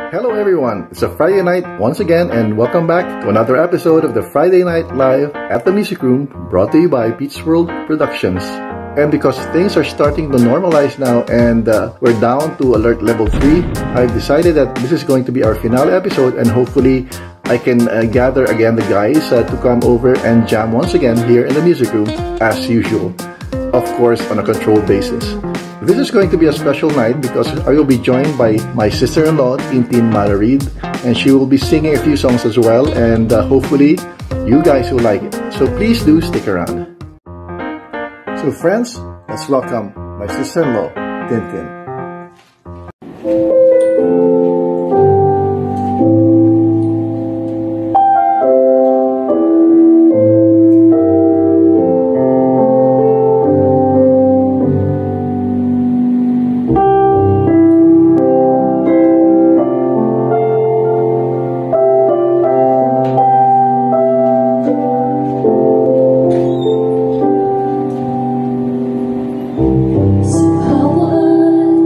Hello everyone, it's a Friday night once again and welcome back to another episode of the Friday Night Live at the Music Room, brought to you by Pete's World Productions. And because things are starting to normalize now and we're down to alert level 3, I've decided that this is going to be our finale episode and hopefully I can gather again the guys to come over and jam once again here in the Music Room as usual. Of course, on a controlled basis. This is going to be a special night because I will be joined by my sister-in-law, Tintin Mararid, and she will be singing a few songs as well, and hopefully you guys will like it. So please do stick around. So friends, let's welcome my sister-in-law, Tintin. So how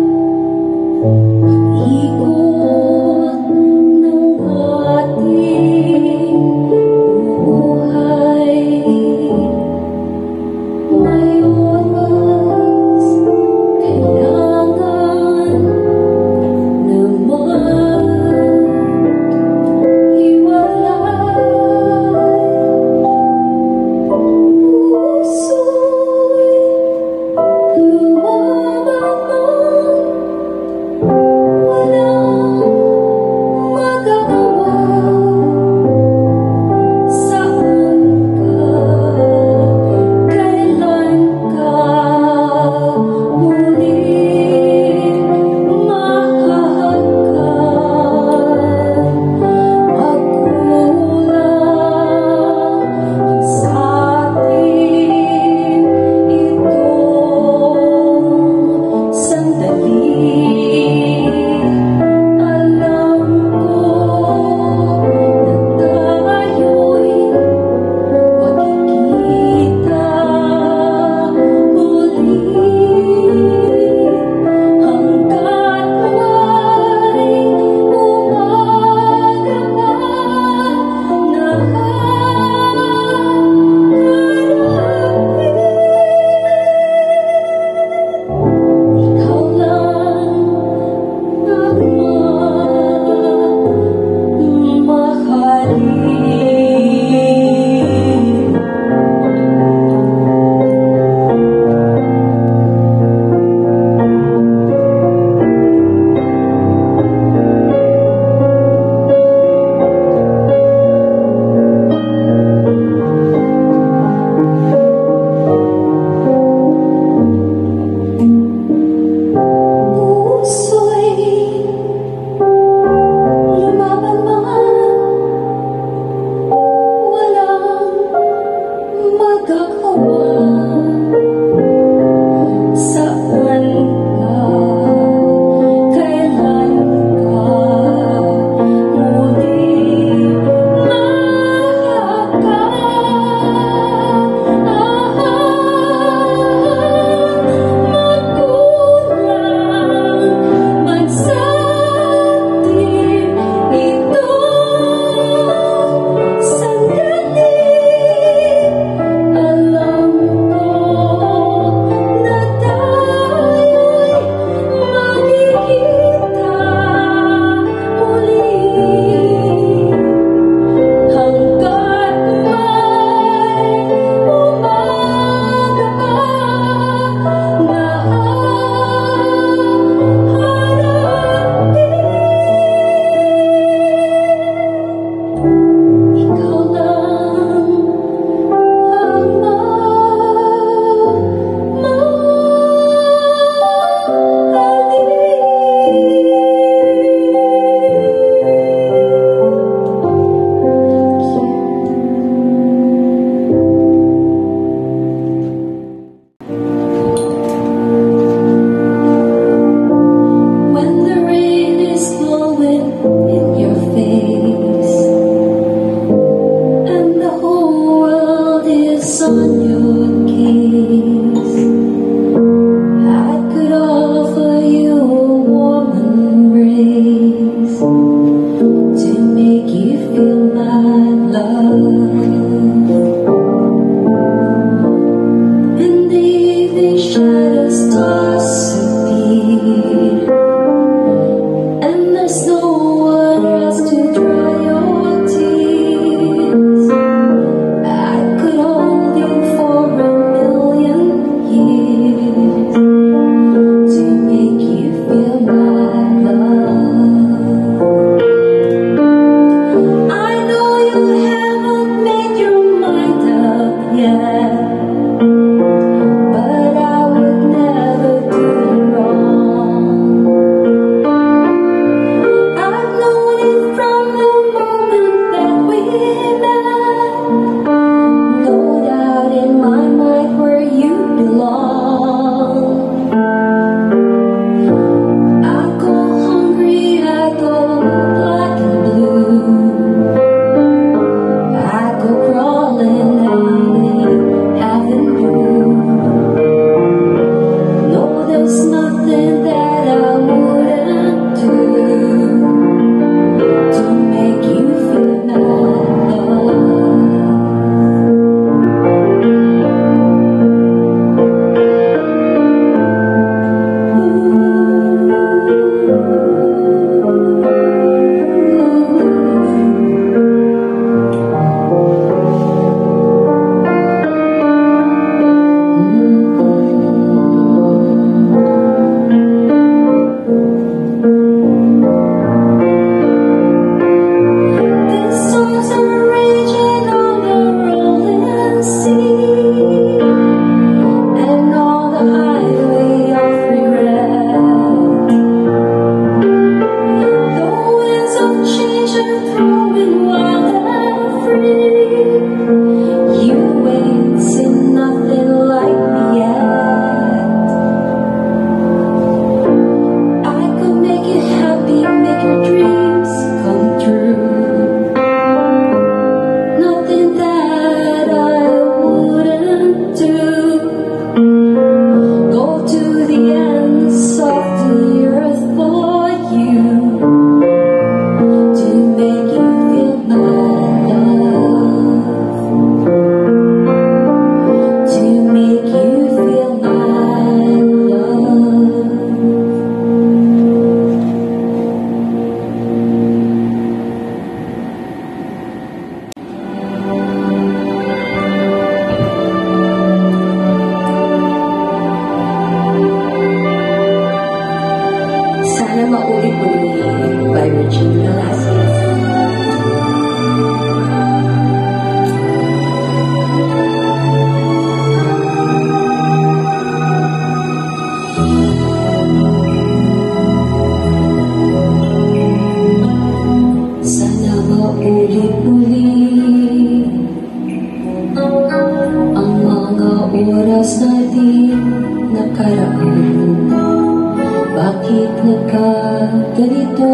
oras natin nakaraan. Bakit nagkaganito?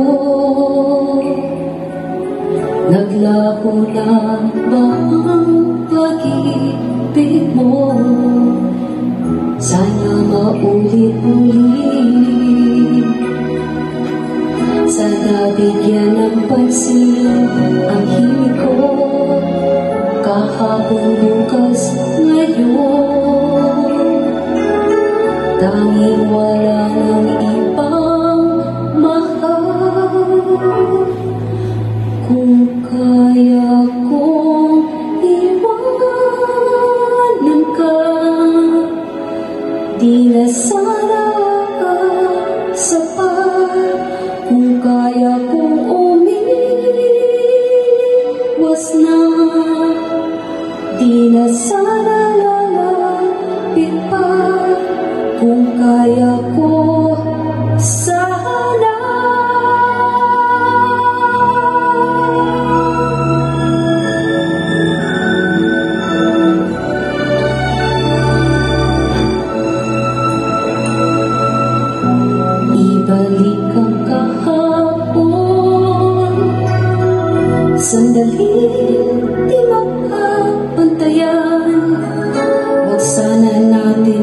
Naglaho na ba ang pag-ibig mo? Sana maulit-ulit. Sana bigyan ng pansin ang himig ko. Kahapon, bukas, ngayon, tanging wala ng ibang mahal. Kung kaya kong iwanan ka, di na sana sapat. Kung kaya kong umiwas na, di na sana lalapit pa. Kung kaya ko sana. Ibalik ang kahapon, sandali di makapantayan. Huwag sana natin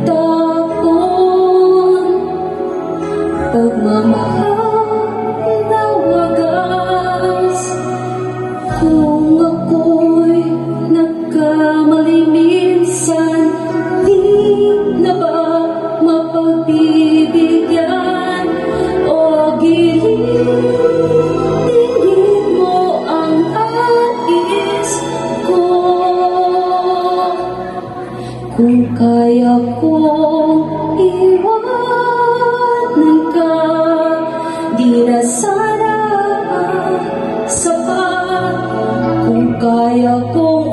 itapon pagmamahal na wagas. Kung ako'y nagkamali minsan, di na ba mapagbibigyan? O gilid-tingin mo ang ais ko. Kung kaya kong iwanan ka, di na sana sapat. Kung kaya kong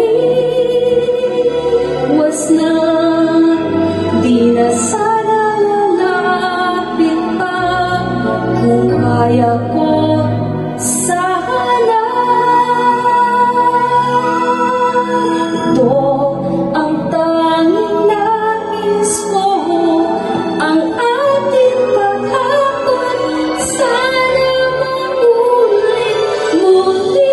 umiwas na, di na sana lalapit pa. Kung kaya ko sana. Ito ang tanging nais ko, ang ating paghapon. Sana maulit-muli.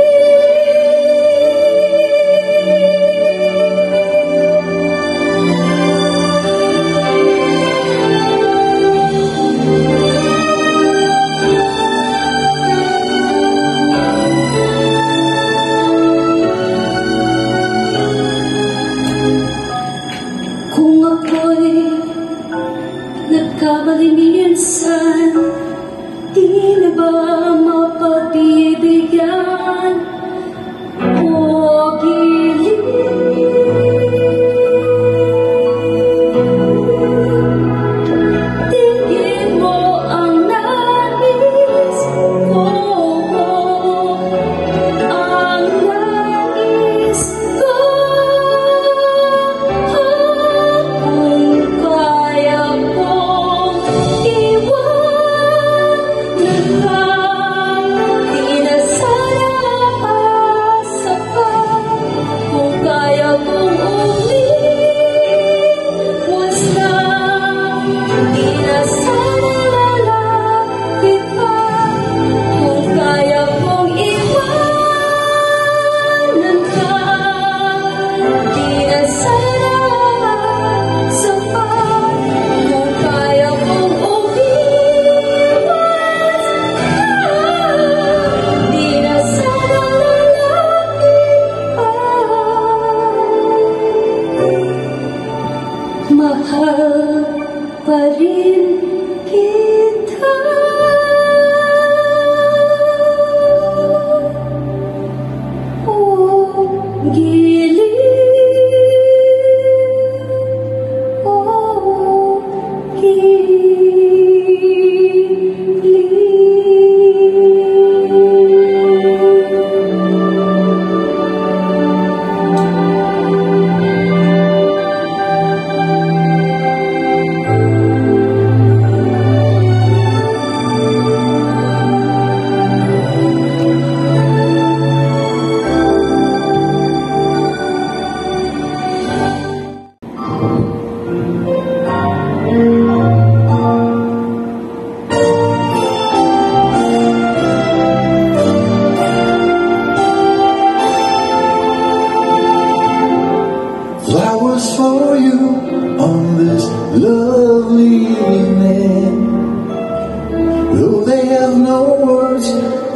Kung ako'y nagkamali minsan, di na ba mapagbibigyan? O gilid-tingin mo ang nais ko. Ang nais ko. Kung kaya kong iwanan ka, di na sana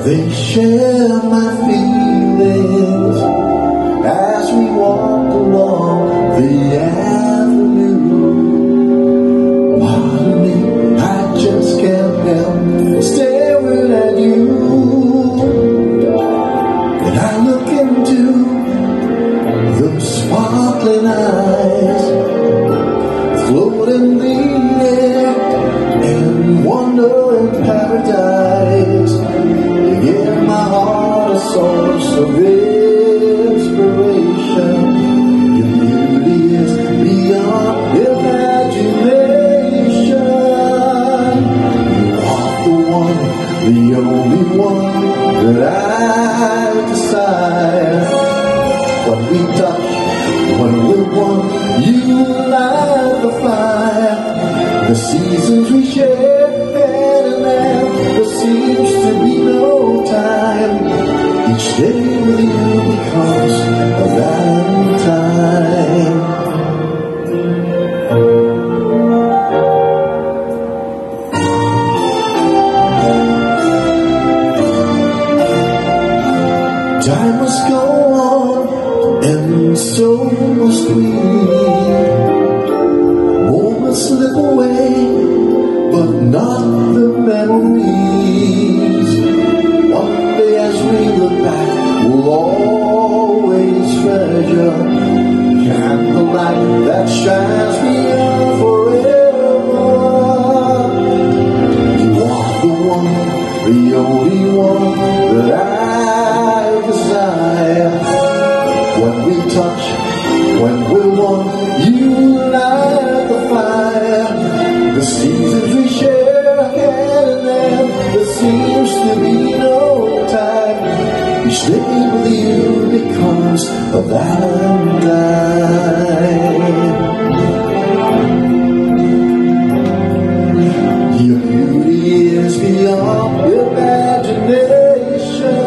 They share my feelings as we walk along the avenue. Pardon me, I just can't help staring at you. And I look into those sparkling eyes, floating in the air and wonder in paradise. You give my heart a source of inspiration. Your beauty is beyond imagination. You are the one, the only one that I desire. When we touch, when we're one, you light the fire. The seasons we share, hand in hand, there seems to be no time. Each day with you becomes a Valentine. Time must go on, and so must we. Moments slip away, but not the memories. One day as we look back, we'll always treasure candlelight that shines beyond forever. You are the one, the only one that I desire. When we touch, when we're one, you light the fire. The seasons we share, hand in hand, there seems to be no time. Each day with you becomes a Valentine. Your beauty is beyond imagination.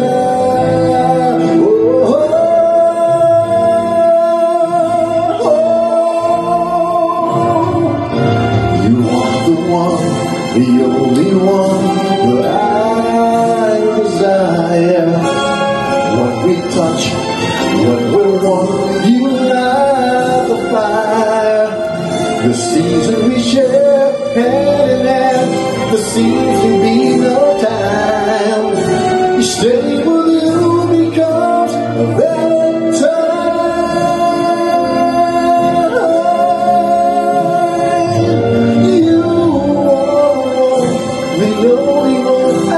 The only one that I desire. When we touch, when we're one, you light the fire. The season we share, hand in hand, there seems to be no time. Each day with you becomes a Valentine. The only one I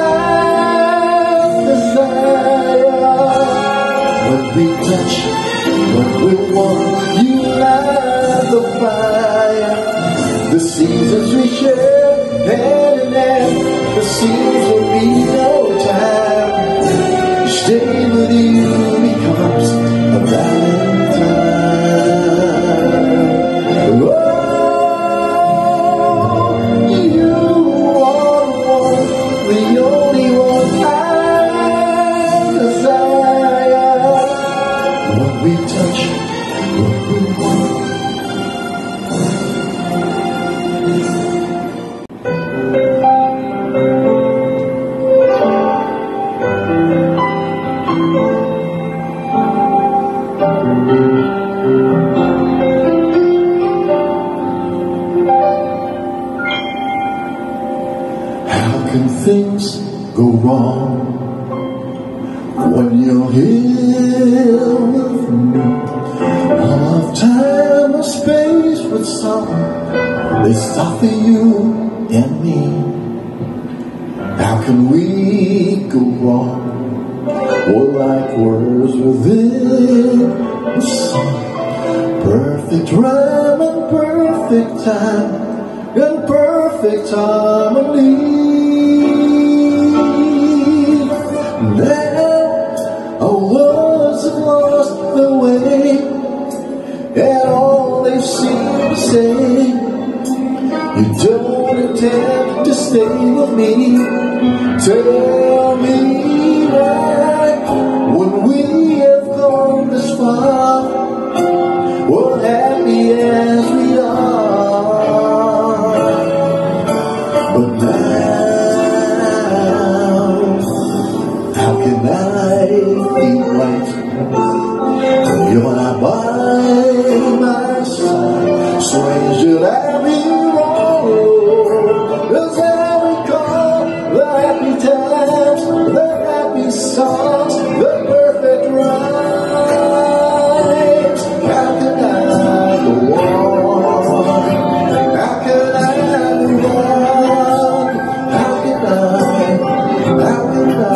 desire. When we touch, when we're one, you light the fire. The seasons we share, hand in hand, there seems to be no time. Each day with you becomes a Valentine. Oh, the only one I desire. When we touch, when we want. How can things go wrong when you're here with me? All of time or space with someone, they stop for you and me. How can we go wrong? We're like words within the song. Perfect rhyme and perfect time and perfect harmony. Now our words have lost their way, and all they seem to say, you don't intend to stay with me. Tell me why, when we have gone this far, we're happy as we are. But now can I feel right when you're not by my side? Stranger than me wrong, does that recall the happy times, the happy songs, the perfect rhymes? How can I go on? How can I move on? How can I? How can I?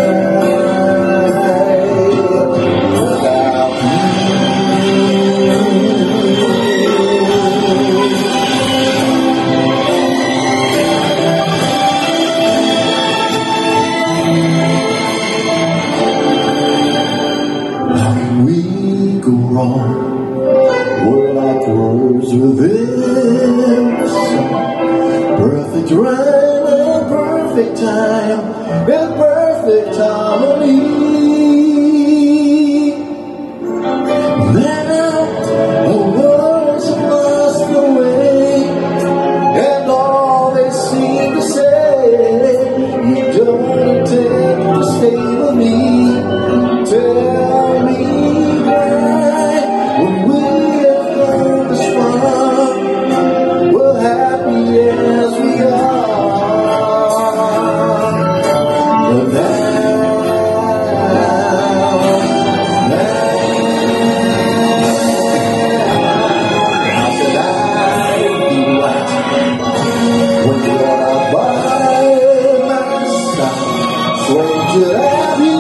We're like words within the sun. Perfect rhyme and perfect time and perfect harmony. Now the words have lost the way, and all they seem to say, you don't intend to stay with me. Tell me why, when we have gone this far, we're happy as we are. But now, how can I be right when you're not by my side? Stranger than you.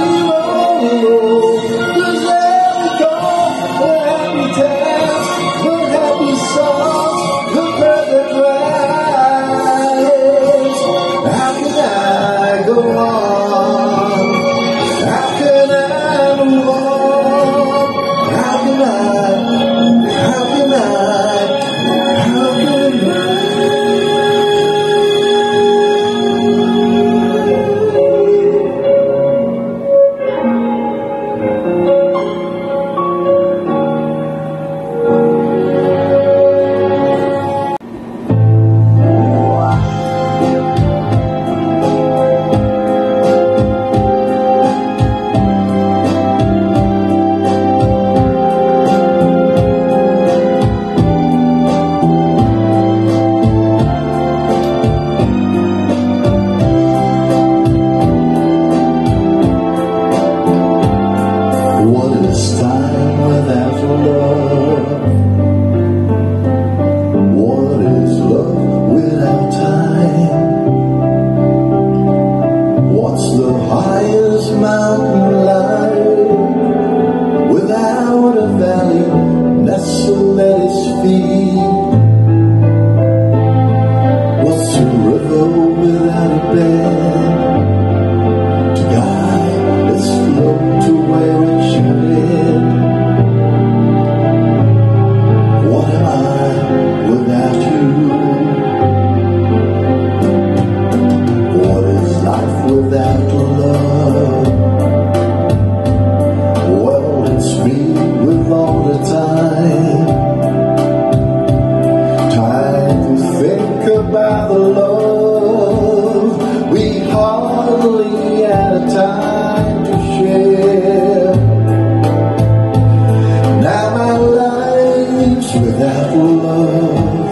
Without love,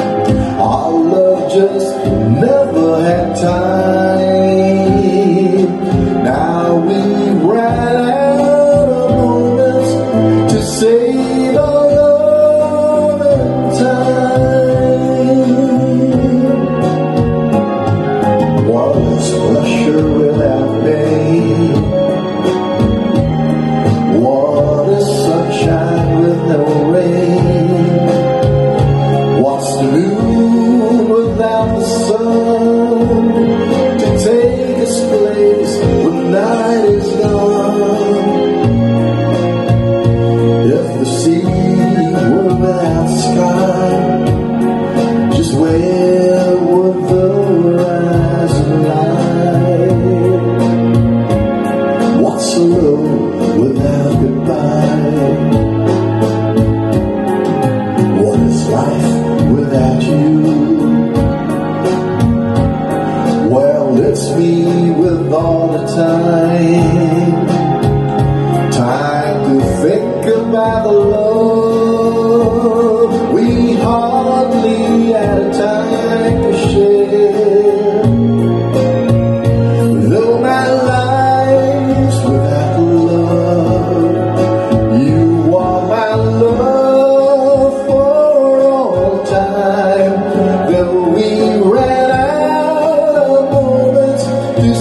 our love just never had time. Now we ran out of moments to save our love and time. Was pleasure without pain? What is sunshine with no rain? Without the sun to take its place when night is gone. If the sea were without sky, just where would the horizon lie? What's a road without goodbye? What is life without you? It's me with all the time.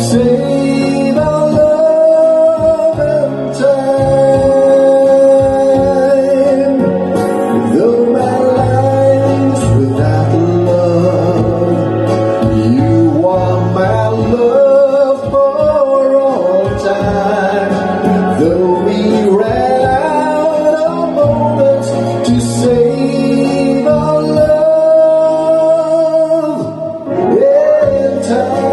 save our love and time. Though my life's without love, you are my love for all time. Though we ran out of moments to save our love in time.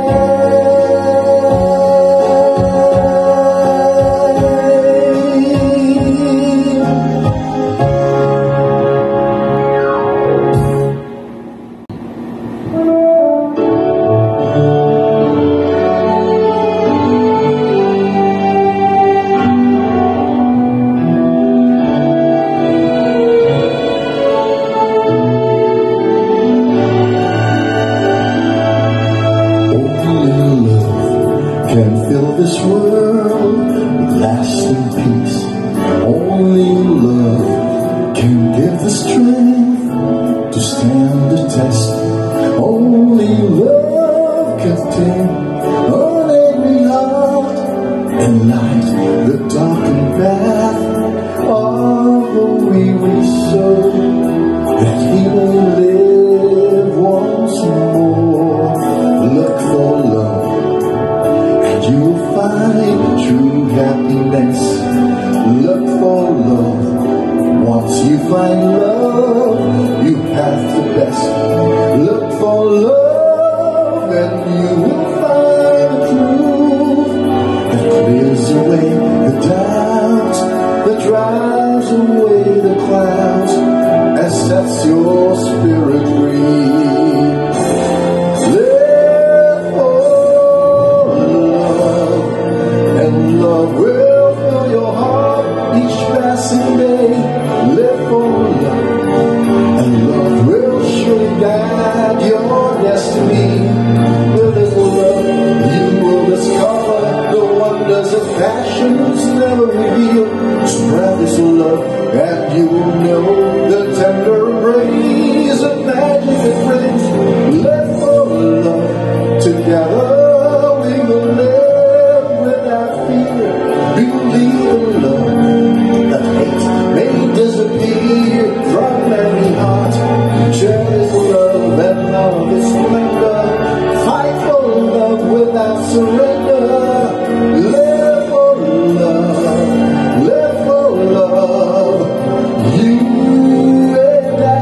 Can fill this world with lasting peace. Only love can give the strength to stand the test. Only love can tame an angry heart and light the darkened path of the weary soul, that he may live once more. Look for love, you will find true happiness. Look for love. Once you find love, you have the best. Look for love, and you will find the truth that clears away the doubt, that drives away the clouds, and sets your spirit free. Love will fill your heart each passing day. Live for love, and love will surely guide your destiny. With this love, you will discover the wonders of passions never revealed. Spread this love, and you will know the tender embrace of magic that brings. Live for love, together we will live. Believe in love, that hate may disappear from every heart. Cherish love and love is splendor. Fight for love without surrender. Live for love, live for love. You and I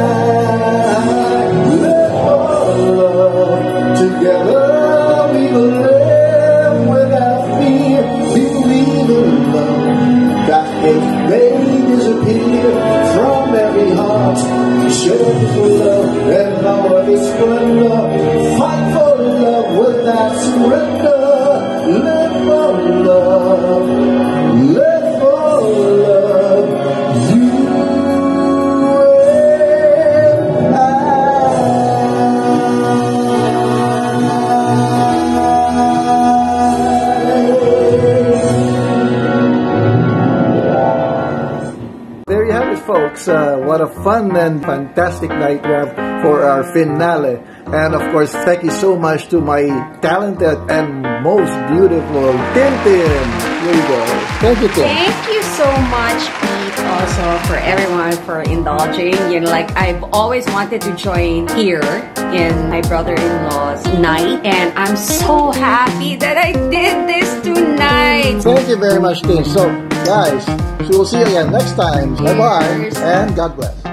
live for love. Together we will live without fear. Believe in love, that hate may disappear from every heart. Cherish love and love is splendor. Fight for love without surrender. Live for love, live for love. You and I. There you have it, folks. What a fun and fantastic night we have for our finale. And of course, thank you so much to my talented and most beautiful Tintin. Here you go. Thank you, Tim. Thank you so much, Pete, also for everyone for indulging. You know, like I've always wanted to join here in my brother-in-law's night, and I'm so happy that I did this tonight. Thank you very much, Tim. So, guys, we will see you again next time. Bye-bye, and God bless.